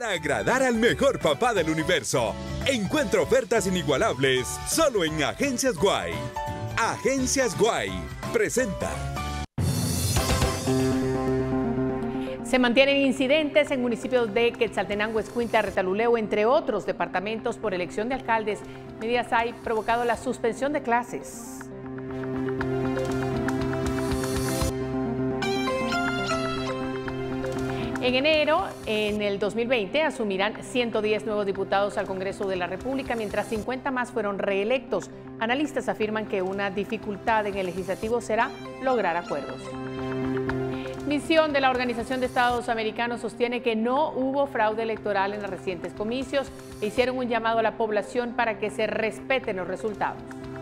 Para agradar al mejor papá del universo, encuentra ofertas inigualables solo en Agencias Guay. Agencias Guay presenta. Se mantienen incidentes en municipios de Quetzaltenango, Escuintla, Retaluleu, entre otros departamentos por elección de alcaldes. Medidas han provocado la suspensión de clases. En enero, en el 2020, asumirán 110 nuevos diputados al Congreso de la República, mientras 50 más fueron reelectos. Analistas afirman que una dificultad en el legislativo será lograr acuerdos. Misión de la Organización de Estados Americanos sostiene que no hubo fraude electoral en los recientes comicios e hicieron un llamado a la población para que se respeten los resultados.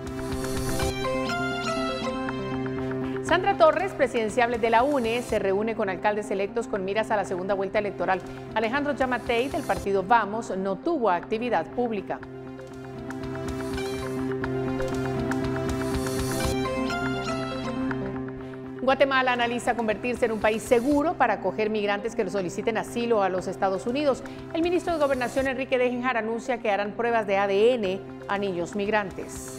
Sandra Torres, presidenciable de la UNE, se reúne con alcaldes electos con miras a la segunda vuelta electoral. Alejandro Yamatei, del partido Vamos, no tuvo actividad pública. Guatemala analiza convertirse en un país seguro para acoger migrantes que soliciten asilo a los Estados Unidos. El ministro de Gobernación, Enrique Degenhard, anuncia que harán pruebas de ADN a niños migrantes.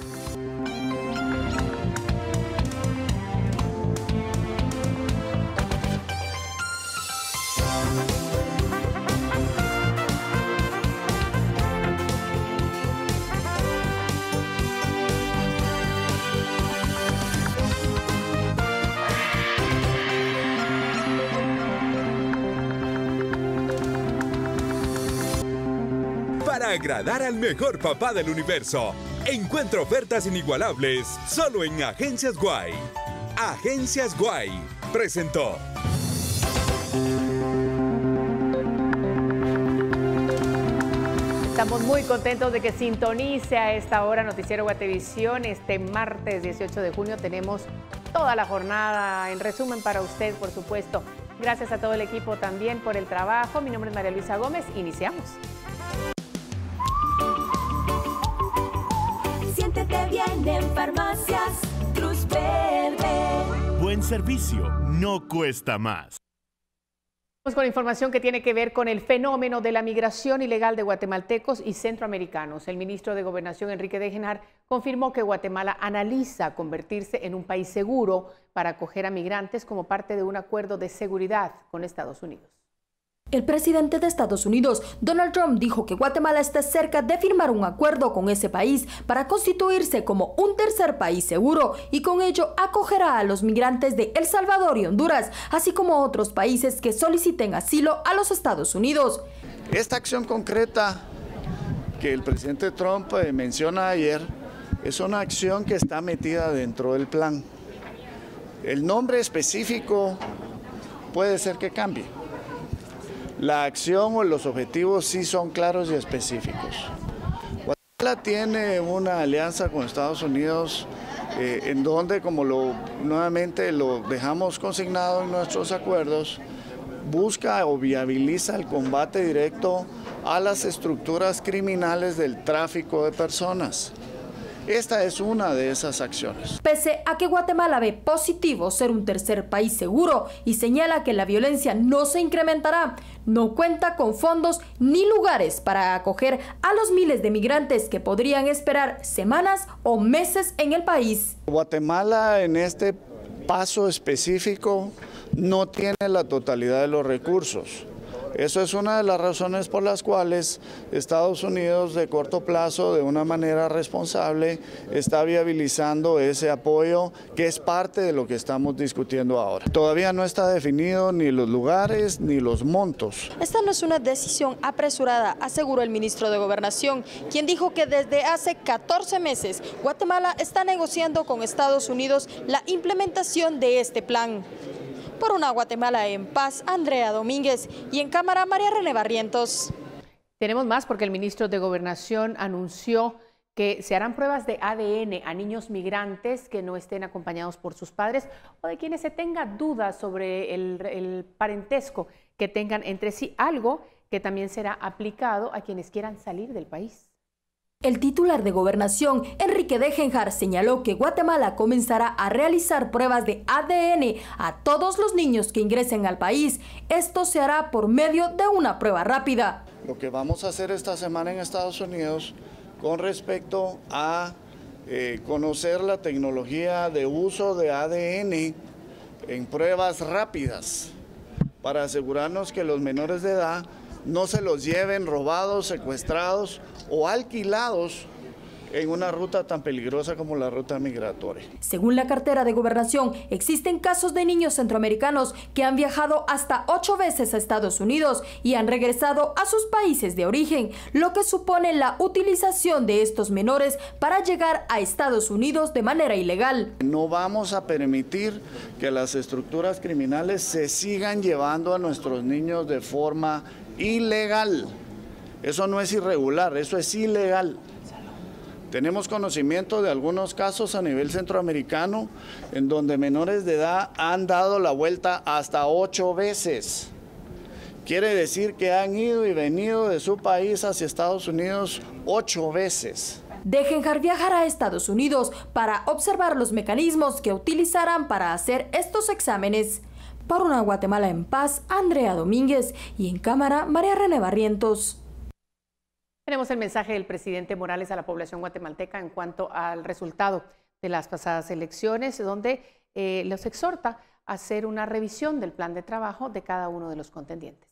Para agradar al mejor papá del universo, encuentra ofertas inigualables solo en Agencias Guay. Agencias Guay presentó. Estamos muy contentos de que sintonice a esta hora Noticiero Guatevisión. Este martes 18 de junio tenemos toda la jornada en resumen para usted, por supuesto. Gracias a todo el equipo también por el trabajo. Mi nombre es María Luisa Gómez. Iniciamos. Siéntete bien en Farmacias Cruz Verde. Buen servicio no cuesta más. Vamos con información que tiene que ver con el fenómeno de la migración ilegal de guatemaltecos y centroamericanos. El ministro de Gobernación, Enrique Degenhard, confirmó que Guatemala analiza convertirse en un país seguro para acoger a migrantes como parte de un acuerdo de seguridad con Estados Unidos. El presidente de Estados Unidos, Donald Trump, dijo que Guatemala está cerca de firmar un acuerdo con ese país para constituirse como un tercer país seguro y con ello acogerá a los migrantes de El Salvador y Honduras, así como otros países que soliciten asilo a los Estados Unidos. Esta acción concreta que el presidente Trump menciona ayer es una acción que está metida dentro del plan. El nombre específico puede ser que cambie. La acción o los objetivos sí son claros y específicos. Guatemala tiene una alianza con Estados Unidos en donde, como nuevamente lo dejamos consignado en nuestros acuerdos, busca o viabiliza el combate directo a las estructuras criminales del tráfico de personas. Esta es una de esas acciones. Pese a que Guatemala ve positivo ser un tercer país seguro y señala que la violencia no se incrementará, no cuenta con fondos ni lugares para acoger a los miles de migrantes que podrían esperar semanas o meses en el país. Guatemala en este paso específico no tiene la totalidad de los recursos. Eso es una de las razones por las cuales Estados Unidos de corto plazo, de una manera responsable, está viabilizando ese apoyo que es parte de lo que estamos discutiendo ahora. Todavía no está definido ni los lugares ni los montos. Esta no es una decisión apresurada, aseguró el ministro de Gobernación, quien dijo que desde hace 14 meses Guatemala está negociando con Estados Unidos la implementación de este plan. Por una Guatemala en paz, Andrea Domínguez, y en cámara, María René Barrientos. Tenemos más porque el ministro de Gobernación anunció que se harán pruebas de ADN a niños migrantes que no estén acompañados por sus padres o de quienes se tenga dudas sobre el parentesco que tengan entre sí, algo que también será aplicado a quienes quieran salir del país. El titular de Gobernación, Enrique Degenhard, señaló que Guatemala comenzará a realizar pruebas de ADN a todos los niños que ingresen al país. Esto se hará por medio de una prueba rápida. Lo que vamos a hacer esta semana en Estados Unidos con respecto a conocer la tecnología de uso de ADN en pruebas rápidas para asegurarnos que los menores de edad no se los lleven robados, secuestrados o alquilados en una ruta tan peligrosa como la ruta migratoria. Según la cartera de Gobernación, existen casos de niños centroamericanos que han viajado hasta 8 veces a Estados Unidos y han regresado a sus países de origen, lo que supone la utilización de estos menores para llegar a Estados Unidos de manera ilegal. No vamos a permitir que las estructuras criminales se sigan llevando a nuestros niños de forma ilegal. Eso no es irregular, eso es ilegal. Tenemos conocimiento de algunos casos a nivel centroamericano en donde menores de edad han dado la vuelta hasta 8 veces. Quiere decir que han ido y venido de su país hacia Estados Unidos 8 veces. Degenhard viajará a Estados Unidos para observar los mecanismos que utilizarán para hacer estos exámenes. Para una Guatemala en paz, Andrea Domínguez, y en cámara, María René Barrientos. Tenemos el mensaje del presidente Morales a la población guatemalteca en cuanto al resultado de las pasadas elecciones, donde los exhorta a hacer una revisión del plan de trabajo de cada uno de los contendientes.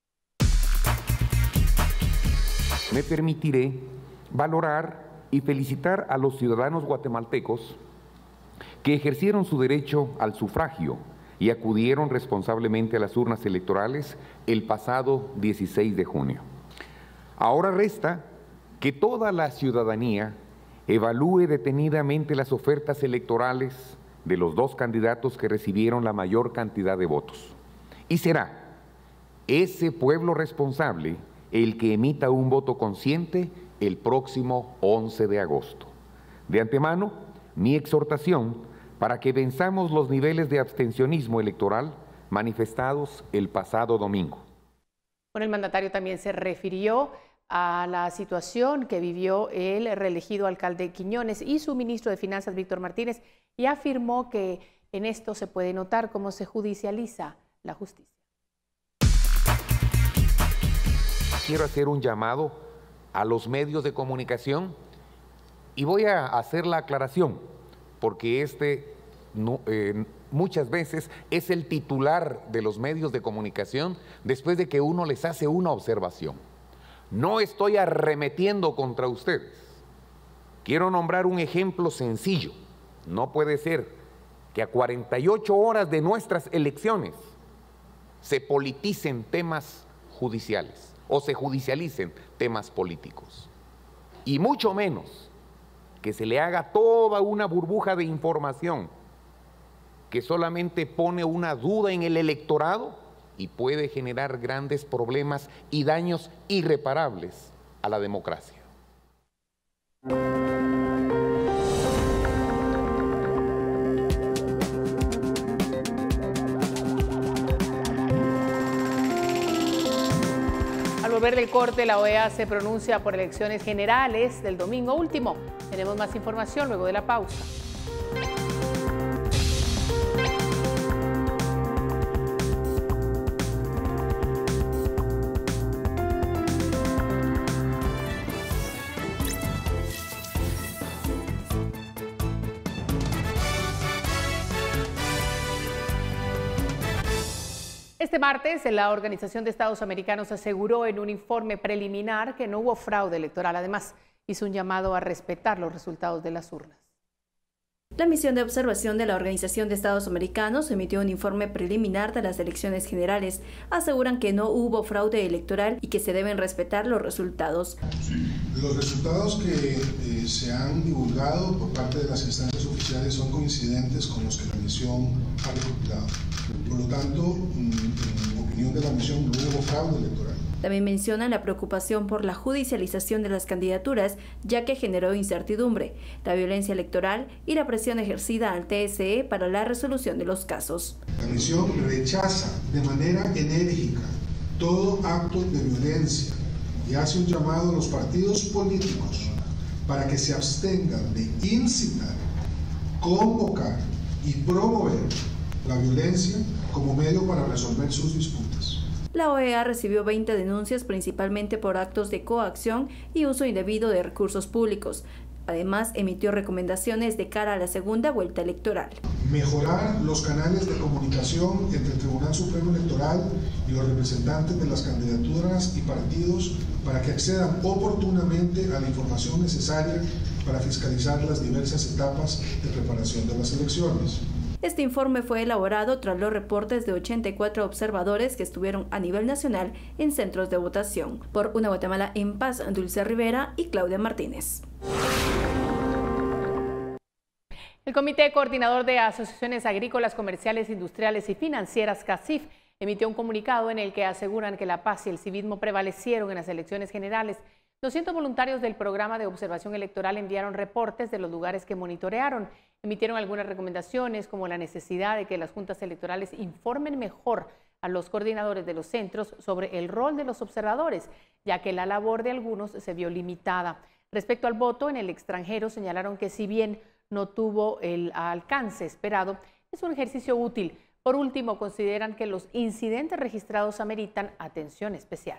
Me permitiré valorar y felicitar a los ciudadanos guatemaltecos que ejercieron su derecho al sufragio y acudieron responsablemente a las urnas electorales el pasado 16 de junio. Ahora resta que toda la ciudadanía evalúe detenidamente las ofertas electorales de los 2 candidatos que recibieron la mayor cantidad de votos. Y será ese pueblo responsable el que emita un voto consciente el próximo 11 de agosto. De antemano, mi exhortación para que venzamos los niveles de abstencionismo electoral manifestados el pasado domingo. Bueno, el mandatario también se refirió a la situación que vivió el reelegido alcalde Quiñones y su ministro de Finanzas, Víctor Martínez, y afirmó que en esto se puede notar cómo se judicializa la justicia. Quiero hacer un llamado a los medios de comunicación y voy a hacer la aclaración, porque muchas veces es el titular de los medios de comunicación después de que uno les hace una observación. No estoy arremetiendo contra ustedes. Quiero nombrar un ejemplo sencillo. No puede ser que a 48 horas de nuestras elecciones se politicen temas judiciales o se judicialicen temas políticos. Y mucho menos que se le haga toda una burbuja de información que solamente pone una duda en el electorado y puede generar grandes problemas y daños irreparables a la democracia. Al volver del corte, la OEA se pronuncia por elecciones generales del domingo último. Tenemos más información luego de la pausa. Este martes, la Organización de Estados Americanos aseguró en un informe preliminar que no hubo fraude electoral. Además, hizo un llamado a respetar los resultados de las urnas. La misión de observación de la Organización de Estados Americanos emitió un informe preliminar de las elecciones generales. Aseguran que no hubo fraude electoral y que se deben respetar los resultados. Los resultados que se han divulgado por parte de las instancias oficiales son coincidentes con los que la misión ha recopilado. Por lo tanto, en opinión de la misión, no hubo fraude electoral. También mencionan la preocupación por la judicialización de las candidaturas, ya que generó incertidumbre, la violencia electoral y la presión ejercida al TSE para la resolución de los casos. La misión rechaza de manera enérgica todo acto de violencia y hace un llamado a los partidos políticos para que se abstengan de incitar, convocar y promover la violencia como medio para resolver sus disputas. La OEA recibió 20 denuncias principalmente por actos de coacción y uso indebido de recursos públicos. Además, emitió recomendaciones de cara a la segunda vuelta electoral. Mejorar los canales de comunicación entre el Tribunal Supremo Electoral y los representantes de las candidaturas y partidos para que accedan oportunamente a la información necesaria para fiscalizar las diversas etapas de preparación de las elecciones. Este informe fue elaborado tras los reportes de 84 observadores que estuvieron a nivel nacional en centros de votación. Por Una Guatemala en Paz, Dulce Rivera y Claudia Martínez. El Comité Coordinador de Asociaciones Agrícolas, Comerciales, Industriales y Financieras, CACIF, emitió un comunicado en el que aseguran que la paz y el civismo prevalecieron en las elecciones generales. 200 voluntarios del programa de observación electoral enviaron reportes de los lugares que monitorearon. Emitieron algunas recomendaciones como la necesidad de que las juntas electorales informen mejor a los coordinadores de los centros sobre el rol de los observadores, ya que la labor de algunos se vio limitada. Respecto al voto en el extranjero, señalaron que si bien no tuvo el alcance esperado, es un ejercicio útil. Por último, consideran que los incidentes registrados ameritan atención especial.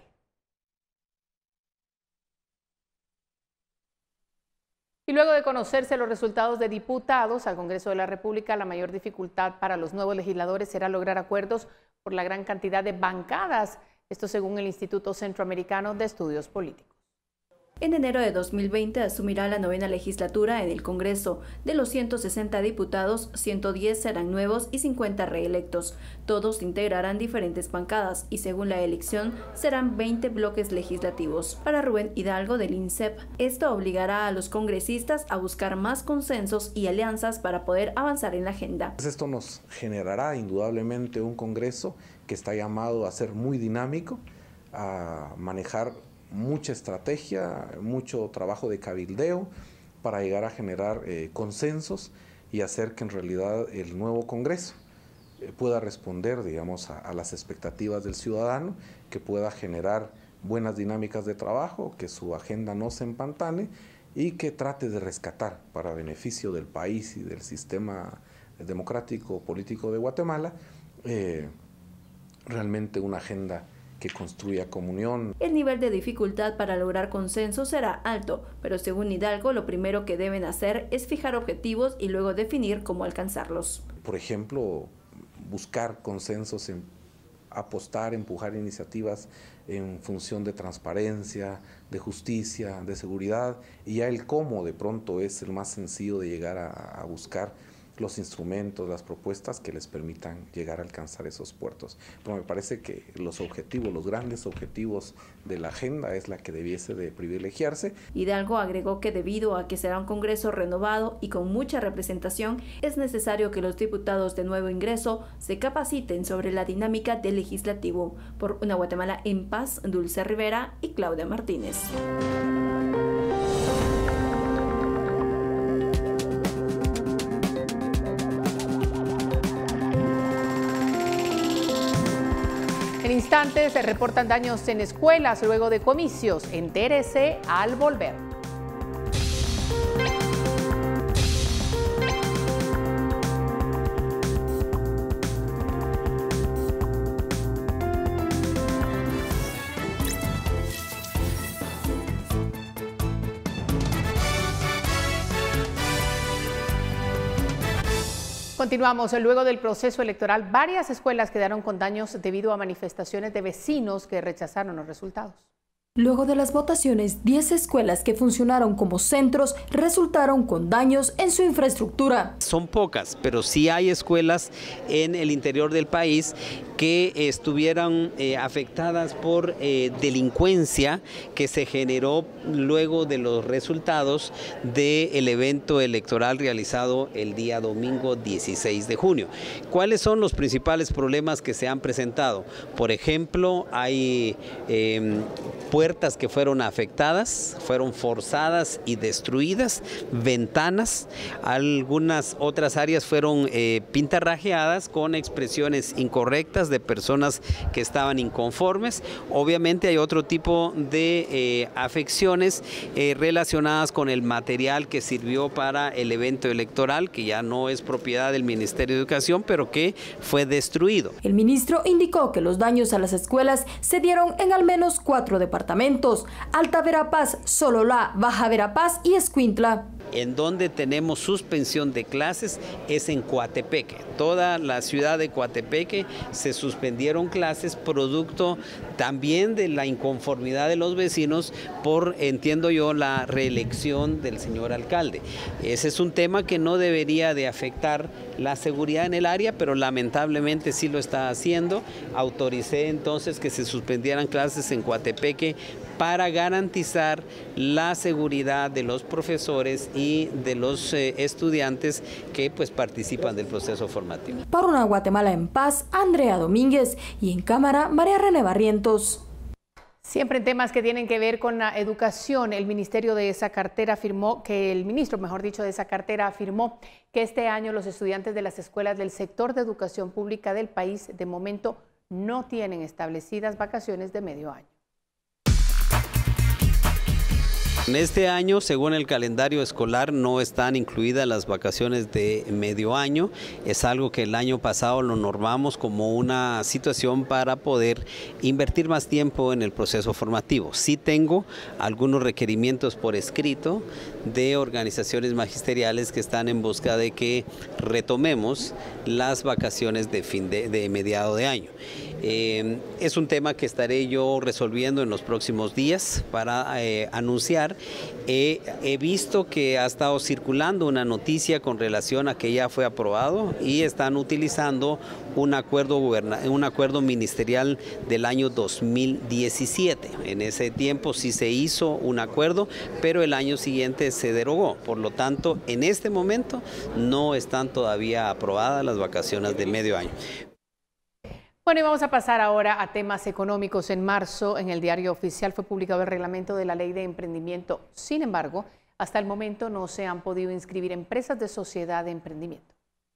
Y luego de conocerse los resultados de diputados al Congreso de la República, la mayor dificultad para los nuevos legisladores será lograr acuerdos por la gran cantidad de bancadas. Esto según el Instituto Centroamericano de Estudios Políticos. En enero de 2020 asumirá la 9ª legislatura en el Congreso. De los 160 diputados, 110 serán nuevos y 50 reelectos. Todos integrarán diferentes bancadas y según la elección serán 20 bloques legislativos. Para Rubén Hidalgo del INSEP, esto obligará a los congresistas a buscar más consensos y alianzas para poder avanzar en la agenda. Esto nos generará indudablemente un Congreso que está llamado a ser muy dinámico, a manejar mucha estrategia, mucho trabajo de cabildeo para llegar a generar consensos y hacer que en realidad el nuevo Congreso pueda responder, digamos, a las expectativas del ciudadano, que pueda generar buenas dinámicas de trabajo, que su agenda no se empantane y que trate de rescatar para beneficio del país y del sistema democrático político de Guatemala realmente una agenda que construya comunión. El nivel de dificultad para lograr consenso será alto, pero según Hidalgo, lo primero que deben hacer es fijar objetivos y luego definir cómo alcanzarlos. Por ejemplo, buscar consensos, apostar, empujar iniciativas en función de transparencia, de justicia, de seguridad, y ya el cómo de pronto es el más sencillo de llegar a buscar los instrumentos, las propuestas que les permitan llegar a alcanzar esos puertos. Pero me parece que los objetivos, los grandes objetivos de la agenda es la que debiese de privilegiarse. Hidalgo agregó que debido a que será un Congreso renovado y con mucha representación, es necesario que los diputados de nuevo ingreso se capaciten sobre la dinámica del legislativo. Por Una Guatemala en Paz, Dulce Rivera y Claudia Martínez. En instantes se reportan daños en escuelas luego de comicios. Entérese al volver. Continuamos. Luego del proceso electoral, varias escuelas quedaron con daños debido a manifestaciones de vecinos que rechazaron los resultados. Luego de las votaciones, 10 escuelas que funcionaron como centros resultaron con daños en su infraestructura. Son pocas, pero sí hay escuelas en el interior del país que estuvieran afectadas por delincuencia que se generó luego de los resultados del evento electoral realizado el día domingo 16 de junio. ¿Cuáles son los principales problemas que se han presentado? Por ejemplo, hay puertas puertas que fueron afectadas, fueron forzadas y destruidas, ventanas, algunas otras áreas fueron pintarrajeadas con expresiones incorrectas de personas que estaban inconformes. Obviamente hay otro tipo de afecciones relacionadas con el material que sirvió para el evento electoral, que ya no es propiedad del Ministerio de Educación, pero que fue destruido. El ministro indicó que los daños a las escuelas se dieron en al menos 4 departamentos: Alta Verapaz, Sololá, Baja Verapaz y Escuintla. En donde tenemos suspensión de clases es en Coatepeque. Toda la ciudad de Coatepeque se suspendieron clases producto también de la inconformidad de los vecinos por, entiendo yo, la reelección del señor alcalde. Ese es un tema que no debería de afectar la seguridad en el área, pero lamentablemente sí lo está haciendo. Autoricé entonces que se suspendieran clases en Coatepeque para garantizar la seguridad de los profesores y de los estudiantes que pues participan del proceso formativo. Para una Guatemala en paz, Andrea Domínguez, y en cámara, María René Barrientos. Siempre en temas que tienen que ver con la educación, el Ministerio de esa cartera afirmó que el ministro, mejor dicho, de esa cartera afirmó que este año los estudiantes de las escuelas del sector de educación pública del país de momento no tienen establecidas vacaciones de medio año. En este año, según el calendario escolar, no están incluidas las vacaciones de medio año. Es algo que el año pasado lo normamos como una situación para poder invertir más tiempo en el proceso formativo. Sí tengo algunos requerimientos por escrito de organizaciones magisteriales que están en busca de que retomemos las vacaciones de mediado de año. Es un tema que estaré yo resolviendo en los próximos días para anunciar. He visto que ha estado circulando una noticia con relación a que ya fue aprobado y están utilizando un acuerdo ministerial del año 2017. En ese tiempo sí se hizo un acuerdo, pero el año siguiente se derogó. Por lo tanto, en este momento no están todavía aprobadas las vacaciones de medio año. Bueno, y vamos a pasar ahora a temas económicos. En marzo, en el Diario Oficial fue publicado el reglamento de la Ley de Emprendimiento. Sin embargo, hasta el momento no se han podido inscribir empresas de sociedad de emprendimiento.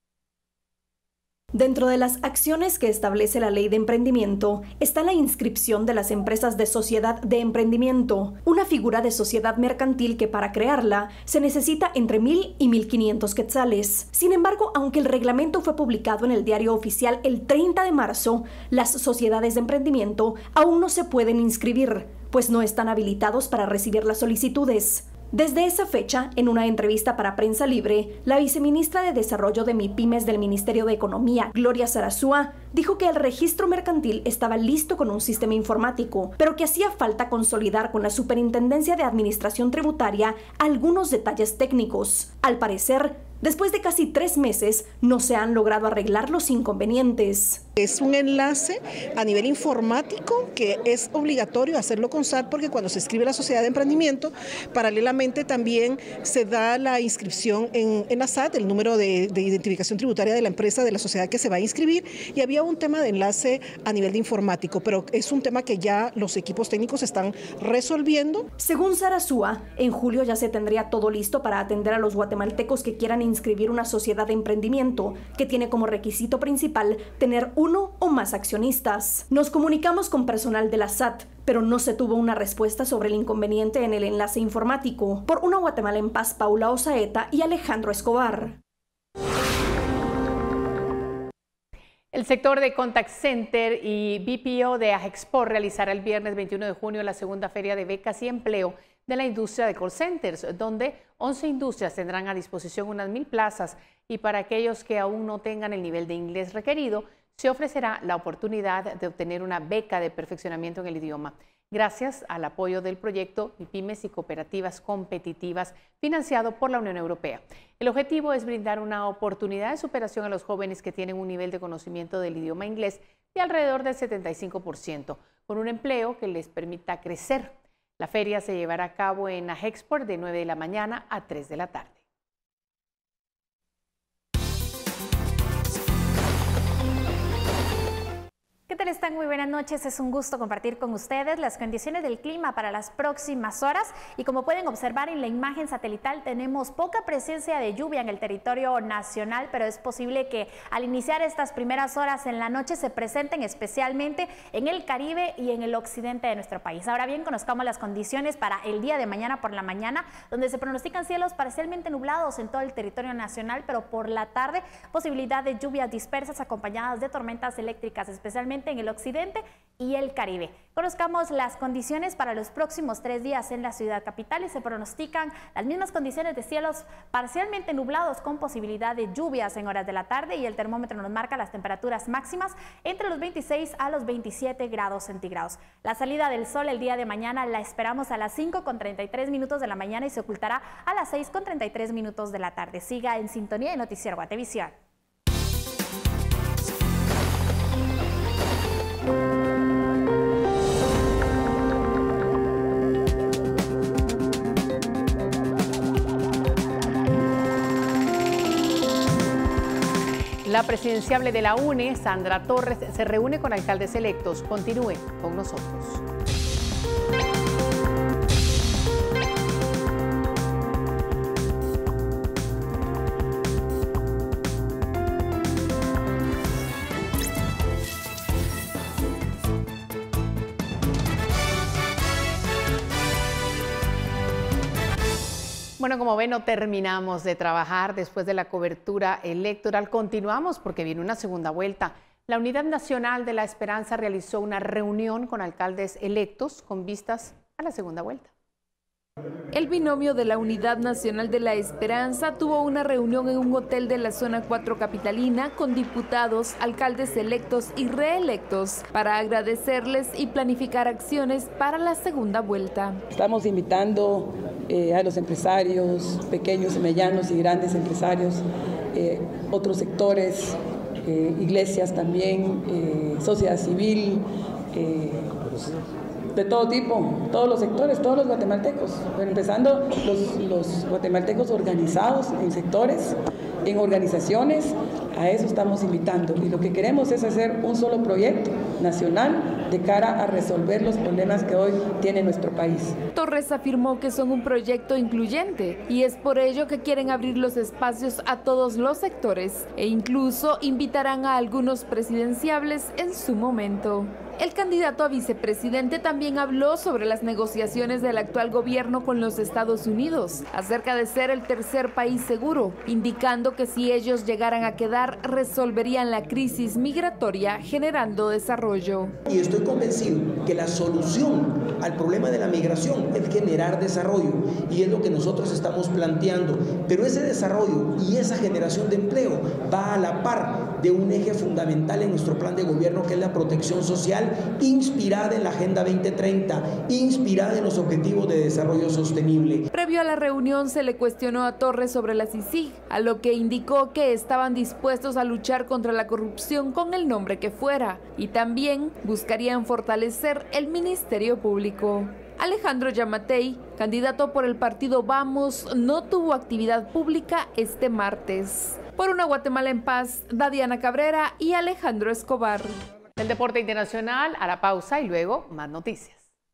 Dentro de las acciones que establece la Ley de Emprendimiento está la inscripción de las empresas de sociedad de emprendimiento, una figura de sociedad mercantil que para crearla se necesita entre 1.000 y 1.500 quetzales. Sin embargo, aunque el reglamento fue publicado en el Diario Oficial el 30 de marzo, las sociedades de emprendimiento aún no se pueden inscribir, pues no están habilitados para recibir las solicitudes. Desde esa fecha, en una entrevista para Prensa Libre, la viceministra de Desarrollo de MIPYMES del Ministerio de Economía, Gloria Sarasúa, dijo que el registro mercantil estaba listo con un sistema informático, pero que hacía falta consolidar con la Superintendencia de Administración Tributaria algunos detalles técnicos. Al parecer, después de casi 3 meses, no se han logrado arreglar los inconvenientes. Es un enlace a nivel informático que es obligatorio hacerlo con SAT, porque cuando se inscribe la sociedad de emprendimiento, paralelamente también se da la inscripción en la SAT, el número de identificación tributaria de la empresa, de la sociedad que se va a inscribir, y había un tema de enlace a nivel de informático, pero es un tema que ya los equipos técnicos están resolviendo. Según Sarasúa, en julio ya se tendría todo listo para atender a los guatemaltecos que quieran inscribir una sociedad de emprendimiento que tiene como requisito principal tener 1 o más accionistas. Nos comunicamos con personal de la SAT, pero no se tuvo una respuesta sobre el inconveniente en el enlace informático. Por Una Guatemala en Paz, Paula Osaeta y Alejandro Escobar. El sector de Contact Center y BPO de Ajexport realizará el viernes 21 de junio la segunda feria de becas y empleo de la industria de call centers, donde 11 industrias tendrán a disposición unas 1.000 plazas, y para aquellos que aún no tengan el nivel de inglés requerido, se ofrecerá la oportunidad de obtener una beca de perfeccionamiento en el idioma, gracias al apoyo del proyecto MIPYMES y Cooperativas Competitivas, financiado por la Unión Europea. El objetivo es brindar una oportunidad de superación a los jóvenes que tienen un nivel de conocimiento del idioma inglés de alrededor del 75%, con un empleo que les permita crecer. La feria se llevará a cabo en Ajexport de 9 de la mañana a 3 de la tarde. ¿Qué tal? tal están? Muy buenas noches, es un gusto compartir con ustedes las condiciones del clima para las próximas horas y como pueden observar en la imagen satelital tenemos poca presencia de lluvia en el territorio nacional, pero es posible que al iniciar estas primeras horas en la noche se presenten especialmente en el Caribe y en el occidente de nuestro país. Ahora bien, conozcamos las condiciones para el día de mañana por la mañana, donde se pronostican cielos parcialmente nublados en todo el territorio nacional, pero por la tarde posibilidad de lluvias dispersas acompañadas de tormentas eléctricas, especialmente en el occidente y el Caribe. Conozcamos las condiciones para los próximos 3 días en la ciudad capital y se pronostican las mismas condiciones de cielos parcialmente nublados con posibilidad de lluvias en horas de la tarde y el termómetro nos marca las temperaturas máximas entre los 26 a los 27 grados centígrados. La salida del sol el día de mañana la esperamos a las 5:33 de la mañana y se ocultará a las 6:33 de la tarde. Siga en sintonía de Noticiero Guatevisión. La presidenciable de la UNE, Sandra Torres, se reúne con alcaldes electos. Continúe con nosotros. Bueno, como ven, no terminamos de trabajar después de la cobertura electoral. Continuamos porque viene una segunda vuelta. La Unidad Nacional de la Esperanza realizó una reunión con alcaldes electos con vistas a la segunda vuelta. El binomio de la Unidad Nacional de la Esperanza tuvo una reunión en un hotel de la zona 4 capitalina con diputados, alcaldes electos y reelectos para agradecerles y planificar acciones para la segunda vuelta. Estamos invitando a los empresarios, pequeños, medianos y grandes empresarios, otros sectores, iglesias también, sociedad civil, de todo tipo, todos los sectores, todos los guatemaltecos, empezando los guatemaltecos organizados en sectores, en organizaciones, a eso estamos invitando. Y lo que queremos es hacer un solo proyecto nacional de cara a resolver los problemas que hoy tiene nuestro país. Torres afirmó que son un proyecto incluyente y es por ello que quieren abrir los espacios a todos los sectores e incluso invitarán a algunos presidenciables en su momento. El candidato a vicepresidente también habló sobre las negociaciones del actual gobierno con los Estados Unidos acerca de ser el tercer país seguro, indicando que si ellos llegaran a quedar, resolverían la crisis migratoria generando desarrollo. Y estoy convencido que la solución al problema de la migración es generar desarrollo y es lo que nosotros estamos planteando, pero ese desarrollo y esa generación de empleo va a la par de un eje fundamental en nuestro plan de gobierno que es la protección social, inspirada en la Agenda 2030, inspirada en los Objetivos de Desarrollo Sostenible. Previo a la reunión se le cuestionó a Torres sobre la CICIG, a lo que indicó que estaban dispuestos a luchar contra la corrupción con el nombre que fuera y también buscarían fortalecer el Ministerio Público. Alejandro Yamatei, candidato por el partido Vamos, no tuvo actividad pública este martes. Por una Guatemala en paz, Dadiana Cabrera y Alejandro Escobar. El deporte internacional a la pausa y luego más noticias.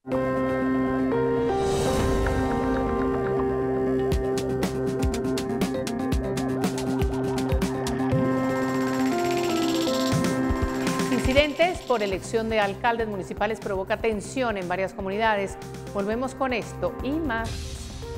Incidentes por elección de alcaldes municipales provoca tensión en varias comunidades. Volvemos con esto y más.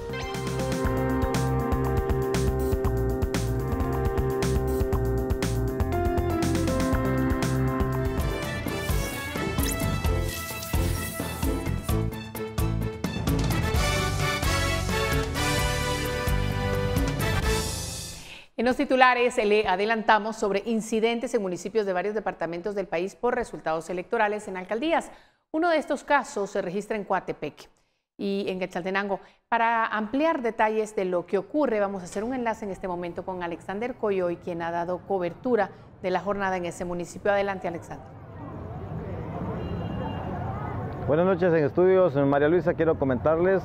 En los titulares le adelantamos sobre incidentes en municipios de varios departamentos del país por resultados electorales en alcaldías. Uno de estos casos se registra en Coatepec y en Quetzaltenango. Para ampliar detalles de lo que ocurre, vamos a hacer un enlace en este momento con Alexander Coyoy, quien ha dado cobertura de la jornada en ese municipio. Adelante, Alexander. Buenas noches en estudios, María Luisa. Quiero comentarles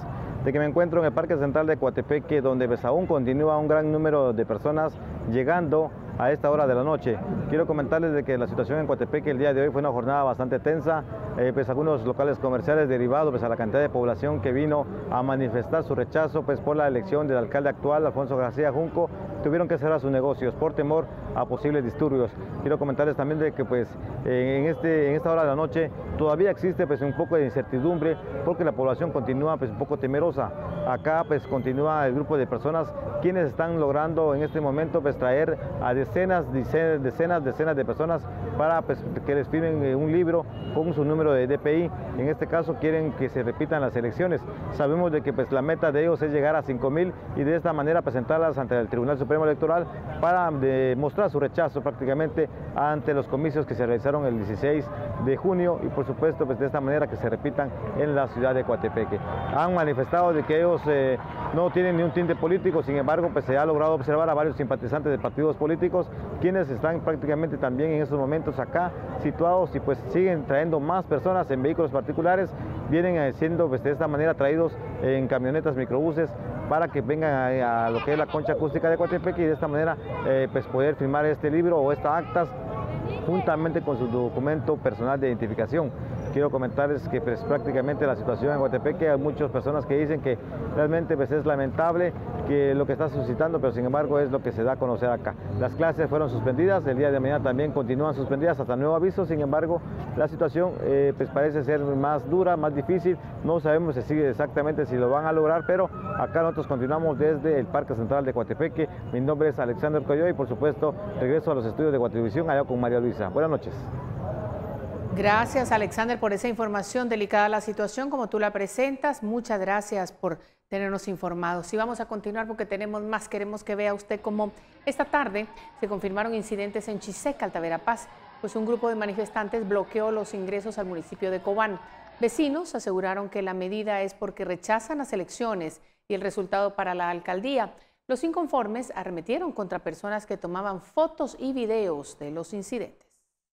de que me encuentro en el Parque Central de Coatepeque, donde pues aún continúa un gran número de personas llegando a esta hora de la noche. Quiero comentarles de que la situación en Coatepeque el día de hoy fue una jornada bastante tensa, pues algunos locales comerciales derivados pues a la cantidad de población que vino a manifestar su rechazo pues por la elección del alcalde actual, Alfonso García Junco, tuvieron que cerrar sus negocios por temor a posibles disturbios. Quiero comentarles también de que pues en esta hora de la noche todavía existe pues un poco de incertidumbre porque la población continúa pues un poco temerosa. Acá pues continúa el grupo de personas quienes están logrando en este momento pues traer a decenas de personas para pues, que les firmen un libro con su número de DPI. En este caso quieren que se repitan las elecciones. Sabemos de que pues la meta de ellos es llegar a 5.000 y de esta manera presentarlas ante el Tribunal Supremo Electoral para demostrar su rechazo prácticamente ante los comicios que se realizaron el 16 de junio y por supuesto pues de esta manera que se repitan en la ciudad de Coatepeque. Han manifestado de que ellos no tienen ni un tinte político, sin embargo pues se ha logrado observar a varios simpatizantes de partidos políticos quienes están prácticamente también en estos momentos acá situados y pues siguen trayendo más personas en vehículos particulares, vienen siendo pues, de esta manera traídos en camionetas, microbuses para que vengan a lo que es la concha acústica de Coatepeque y de esta manera pues poder firmar este libro o estas actas juntamente con su documento personal de identificación. Quiero comentarles que pues, prácticamente la situación en Coatepeque, hay muchas personas que dicen que realmente pues, es lamentable que lo que está suscitando, pero sin embargo es lo que se da a conocer acá. Las clases fueron suspendidas, el día de mañana también continúan suspendidas hasta nuevo aviso, sin embargo la situación pues, parece ser más dura, más difícil, no sabemos si sigue exactamente si lo van a lograr, pero acá nosotros continuamos desde el Parque Central de Coatepeque. Mi nombre es Alexander Coyoy y por supuesto regreso a los estudios de Guatemala allá con María Luisa. Buenas noches. Gracias, Alexander, por esa información. Delicada la situación, como tú la presentas. Muchas gracias por tenernos informados. Y vamos a continuar porque tenemos más. Queremos que vea usted cómo esta tarde se confirmaron incidentes en Chiseca, Alta Verapaz, pues un grupo de manifestantes bloqueó los ingresos al municipio de Cobán. Vecinos aseguraron que la medida es porque rechazan las elecciones y el resultado para la alcaldía. Los inconformes arremetieron contra personas que tomaban fotos y videos de los incidentes.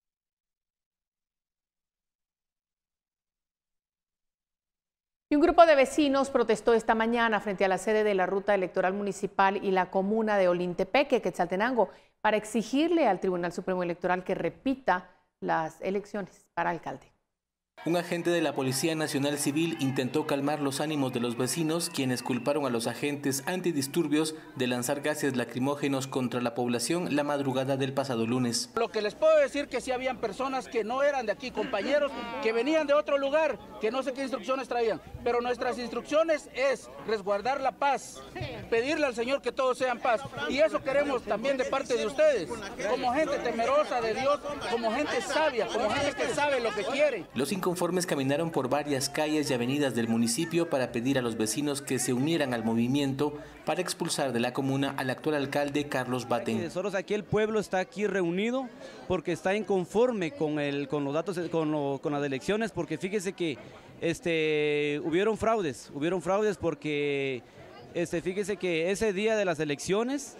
Y un grupo de vecinos protestó esta mañana frente a la sede de la Ruta Electoral Municipal y la comuna de Olintepeque, Quetzaltenango, para exigirle al Tribunal Supremo Electoral que repita las elecciones para alcalde. Un agente de la Policía Nacional Civil intentó calmar los ánimos de los vecinos, quienes culparon a los agentes antidisturbios de lanzar gases lacrimógenos contra la población la madrugada del pasado lunes. Lo que les puedo decir que sí habían personas que no eran de aquí, compañeros que venían de otro lugar, que no sé qué instrucciones traían, pero nuestras instrucciones es resguardar la paz, pedirle al Señor que todos sean paz, y eso queremos también de parte de ustedes, como gente temerosa de Dios, como gente sabia, como gente que sabe lo que quiere. Los inconformes caminaron por varias calles y avenidas del municipio para pedir a los vecinos que se unieran al movimiento para expulsar de la comuna al actual alcalde Carlos Batten. Nosotros aquí el pueblo está aquí reunido porque está inconforme con los datos, con las elecciones, porque fíjese que hubieron fraudes porque fíjese que ese día de las elecciones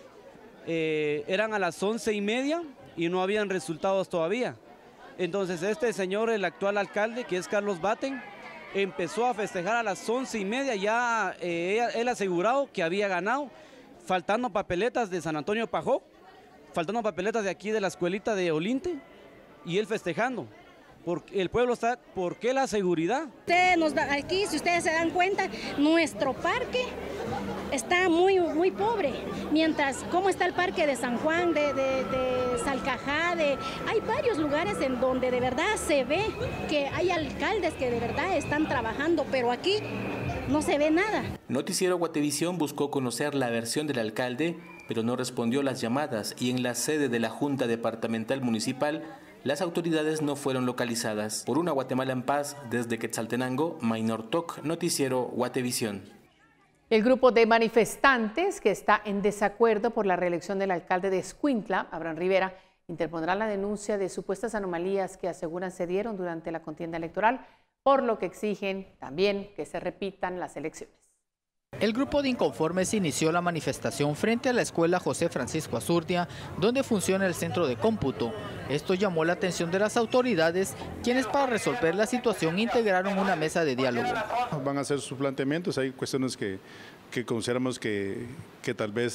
eran a las 11:30 y no habían resultados todavía. Entonces este señor, el actual alcalde, que es Carlos Batten, empezó a festejar a las 11:30, ya él asegurado que había ganado, faltando papeletas de San Antonio Pajó, faltando papeletas de aquí de la escuelita de Olinte, y él festejando. Porque el pueblo está, ¿por qué la seguridad? Aquí, si ustedes se dan cuenta, nuestro parque está muy pobre, mientras cómo está el parque de San Juan, de Salcajá, hay varios lugares en donde de verdad se ve que hay alcaldes que de verdad están trabajando, pero aquí no se ve nada. Noticiero Guatevisión buscó conocer la versión del alcalde, pero no respondió las llamadas, y en la sede de la Junta Departamental Municipal las autoridades no fueron localizadas. Por una Guatemala en paz, desde Quetzaltenango, Maynor Toc, Noticiero Guatevisión. El grupo de manifestantes que está en desacuerdo por la reelección del alcalde de Escuintla, Abraham Rivera, interpondrá la denuncia de supuestas anomalías que aseguran se dieron durante la contienda electoral, por lo que exigen también que se repitan las elecciones. El grupo de inconformes inició la manifestación frente a la escuela José Francisco Azurdia, donde funciona el centro de cómputo. Esto llamó la atención de las autoridades, quienes para resolver la situación integraron una mesa de diálogo. Van a hacer sus planteamientos, hay cuestiones que consideramos que tal vez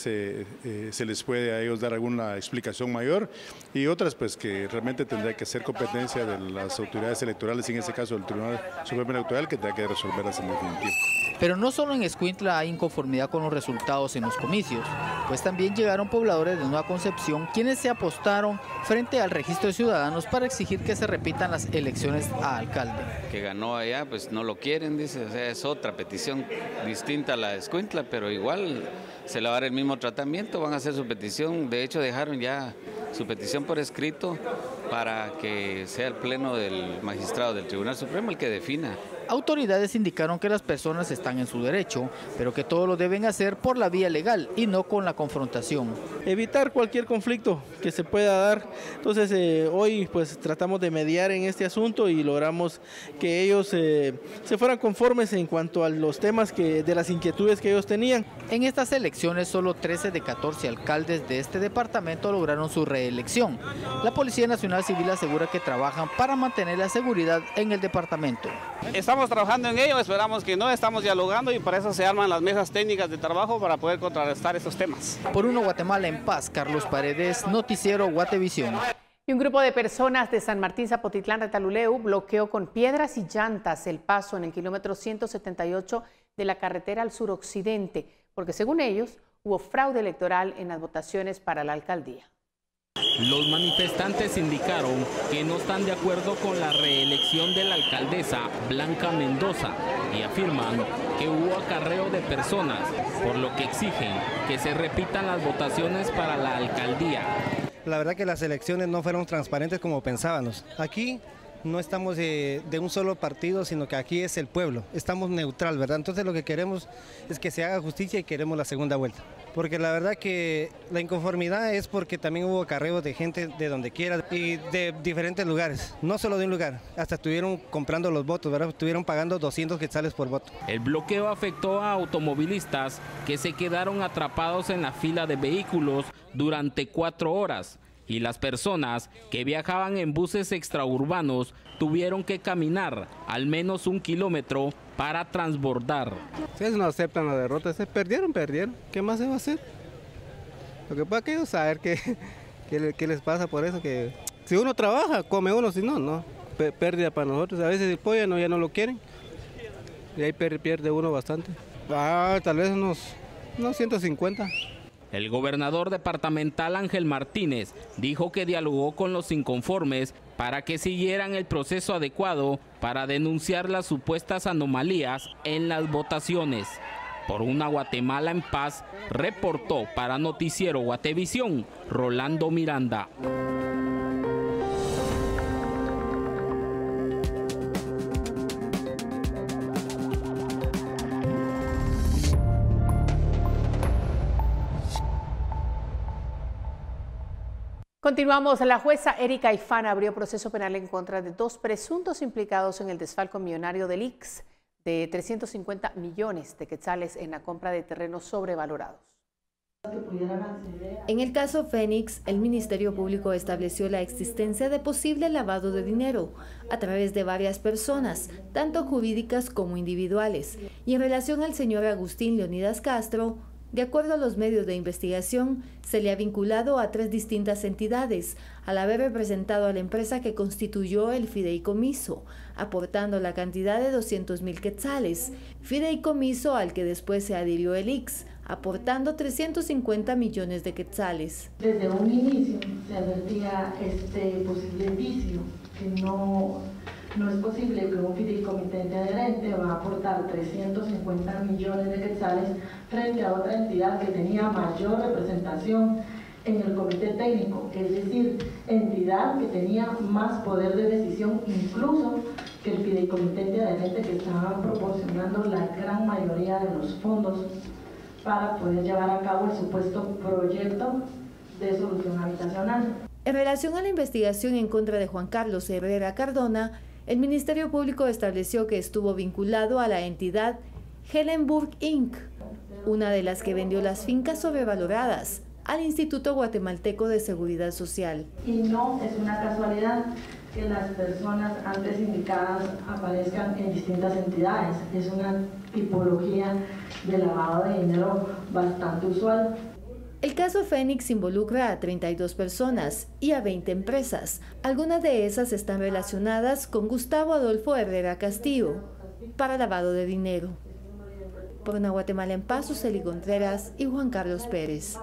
se les puede a ellos dar alguna explicación mayor, y otras pues que realmente tendrá que ser competencia de las autoridades electorales, en este caso del Tribunal Supremo Electoral, que tendrá que resolverlas en definitivo. Pero no solo en Escuintla hay inconformidad con los resultados en los comicios, pues también llegaron pobladores de Nueva Concepción quienes se apostaron frente al registro de ciudadanos para exigir que se repitan las elecciones a alcalde. Que ganó allá, pues no lo quieren, dice, o sea, es otra petición distinta a la de Escuintla, pero igual se le va a dar el mismo tratamiento, van a hacer su petición, de hecho dejaron ya su petición por escrito para que sea el pleno del magistrado del Tribunal Supremo el que defina. Autoridades indicaron que las personas están en su derecho, pero que todo lo deben hacer por la vía legal y no con la confrontación. Evitar cualquier conflicto que se pueda dar. Entonces hoy pues tratamos de mediar en este asunto y logramos que ellos se fueran conformes en cuanto a los temas de las inquietudes que ellos tenían. En estas elecciones solo 13 de 14 alcaldes de este departamento lograron su reelección. La Policía Nacional Civil asegura que trabajan para mantener la seguridad en el departamento. Estamos trabajando en ello, esperamos que no, estamos dialogando y para eso se arman las mesas técnicas de trabajo para poder contrarrestar estos temas. Por Uno Guatemala en Paz, Carlos Paredes, Noticiero Guatevisión. Y un grupo de personas de San Martín Zapotitlán Retaluleu bloqueó con piedras y llantas el paso en el kilómetro 178 de la carretera al suroccidente, porque según ellos hubo fraude electoral en las votaciones para la alcaldía. Los manifestantes indicaron que no están de acuerdo con la reelección de la alcaldesa Blanca Mendoza y afirman que hubo acarreo de personas, por lo que exigen que se repitan las votaciones para la alcaldía. La verdad que las elecciones no fueron transparentes como pensábamos. Aquí no estamos de un solo partido, sino que aquí es el pueblo. Estamos neutral, ¿verdad? Entonces lo que queremos es que se haga justicia y queremos la segunda vuelta. Porque la verdad que la inconformidad es porque también hubo acarreos de gente de donde quiera y de diferentes lugares, no solo de un lugar. Hasta estuvieron comprando los votos, ¿verdad? Estuvieron pagando 200 quetzales por voto. El bloqueo afectó a automovilistas que se quedaron atrapados en la fila de vehículos durante 4 horas. Y las personas que viajaban en buses extraurbanos tuvieron que caminar al menos 1 kilómetro para transbordar. Si ellos no aceptan la derrota, perdieron. ¿Qué más se va a hacer? Lo que pasa es que ellos saben qué les pasa por eso, que si uno trabaja, come uno, si no, no. Pérdida para nosotros. A veces el pollo ya no lo quieren y ahí pierde uno bastante. Tal vez unos 150. El gobernador departamental Ángel Martínez dijo que dialogó con los inconformes para que siguieran el proceso adecuado para denunciar las supuestas anomalías en las votaciones. Por Una Guatemala en Paz, reportó para Noticiero Guatevisión, Rolando Miranda. Continuamos. La jueza Erika Ifán abrió proceso penal en contra de 2 presuntos implicados en el desfalco millonario del ICS de 350 millones de quetzales en la compra de terrenos sobrevalorados. En el caso Fénix, el Ministerio Público estableció la existencia de posible lavado de dinero a través de varias personas, tanto jurídicas como individuales. Y en relación al señor Agustín Leonidas Castro, de acuerdo a los medios de investigación, se le ha vinculado a 3 distintas entidades, al haber representado a la empresa que constituyó el fideicomiso, aportando la cantidad de 200,000 quetzales, fideicomiso al que después se adhirió el ICS, aportando 350 millones de quetzales. Desde un inicio se advertía este posible vicio, que no es posible que un fideicomitente adherente va a aportar 350 millones de quetzales frente a otra entidad que tenía mayor representación en el comité técnico, es decir, entidad que tenía más poder de decisión incluso que el fideicomitente adherente que estaba proporcionando la gran mayoría de los fondos para poder llevar a cabo el supuesto proyecto de solución habitacional. En relación a la investigación en contra de Juan Carlos Herrera Cardona, el Ministerio Público estableció que estuvo vinculado a la entidad Hellenburg Inc., una de las que vendió las fincas sobrevaloradas al Instituto Guatemalteco de Seguridad Social. Y no es una casualidad que las personas antes indicadas aparezcan en distintas entidades. Es una tipología de lavado de dinero bastante usual. El caso Fénix involucra a 32 personas y a 20 empresas. Algunas de esas están relacionadas con Gustavo Adolfo Herrera Castillo para lavado de dinero. Por Una Guatemala en Paz, Suseli Contreras y Juan Carlos Pérez.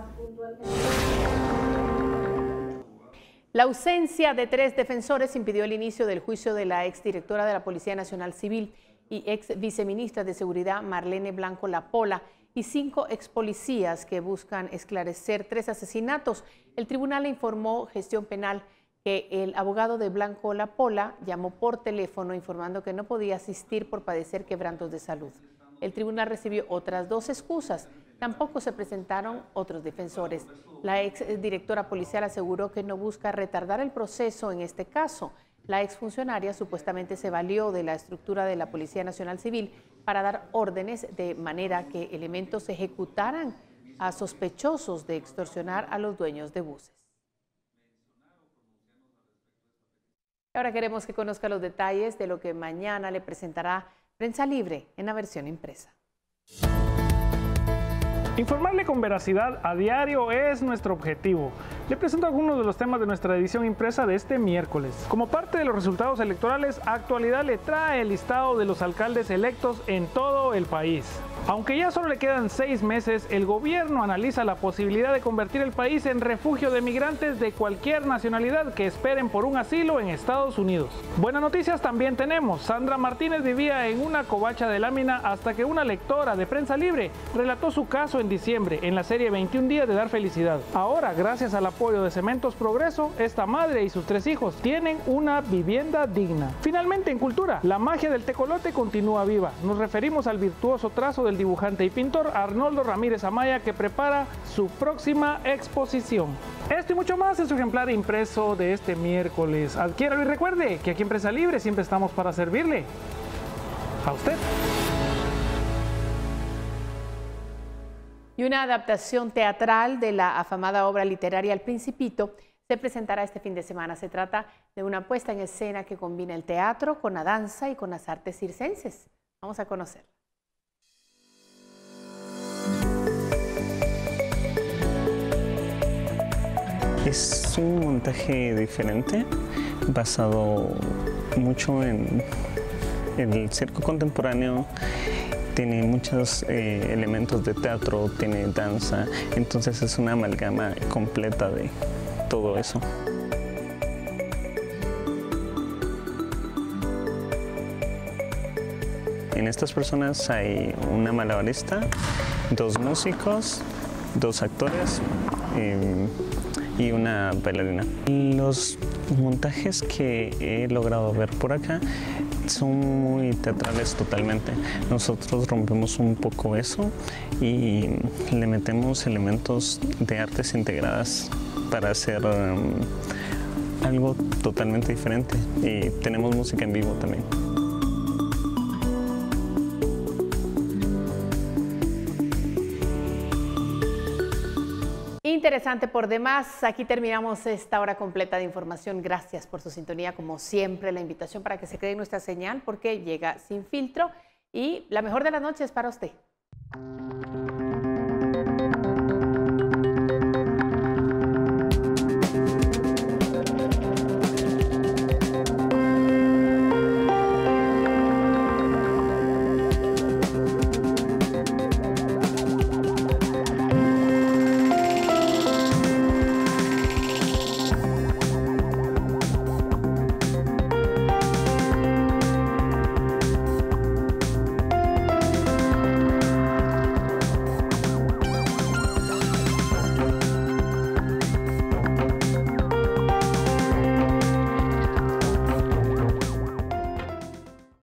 La ausencia de 3 defensores impidió el inicio del juicio de la exdirectora de la Policía Nacional Civil y ex viceministra de Seguridad Marlene Blanco Lapola y 5 expolicías que buscan esclarecer 3 asesinatos. El tribunal informó Gestión Penal que el abogado de Blanco Lapola llamó por teléfono informando que no podía asistir por padecer quebrantos de salud. El tribunal recibió otras 2 excusas. Tampoco se presentaron otros defensores. La exdirectora policial aseguró que no busca retardar el proceso en este caso. La exfuncionaria supuestamente se valió de la estructura de la Policía Nacional Civil para dar órdenes de manera que elementos ejecutaran a sospechosos de extorsionar a los dueños de buses. Ahora queremos que conozca los detalles de lo que mañana le presentará Prensa Libre en la versión impresa. Informarle con veracidad a diario es nuestro objetivo. Le presento algunos de los temas de nuestra edición impresa de este miércoles. Como parte de los resultados electorales, Actualidad le trae el listado de los alcaldes electos en todo el país. Aunque ya solo le quedan 6 meses, el gobierno analiza la posibilidad de convertir el país en refugio de migrantes de cualquier nacionalidad que esperen por un asilo en Estados Unidos. Buenas noticias también tenemos. Sandra Martínez vivía en una covacha de lámina hasta que una lectora de Prensa Libre relató su caso en diciembre en la serie 21 días de dar felicidad. Ahora, gracias al apoyo de Cementos Progreso, esta madre y sus 3 hijos tienen una vivienda digna. Finalmente, en cultura, la magia del tecolote continúa viva. Nos referimos al virtuoso trazo del dibujante y pintor Arnoldo Ramírez Amaya, que prepara su próxima exposición. Esto y mucho más en su ejemplar impreso de este miércoles. Adquiéralo y recuerde que aquí en Prensa Libre siempre estamos para servirle a usted. Y una adaptación teatral de la afamada obra literaria El Principito se presentará este fin de semana. Se trata de una puesta en escena que combina el teatro con la danza y con las artes circenses. Vamos a conocerla. Es un montaje diferente, basado mucho en el circo contemporáneo. Tiene muchos elementos de teatro, tiene danza, entonces es una amalgama completa de todo eso. En estas personas hay una malabarista, 2 músicos, 2 actores y una bailarina. Los montajes que he logrado ver por acá son muy teatrales totalmente. Nosotros rompemos un poco eso y le metemos elementos de artes integradas para hacer algo totalmente diferente. Y tenemos música en vivo también. Interesante por demás. Aquí terminamos esta hora completa de información. Gracias por su sintonía. Como siempre, la invitación para que se quede en nuestra señal porque llega Sin Filtro y la mejor de las noches para usted.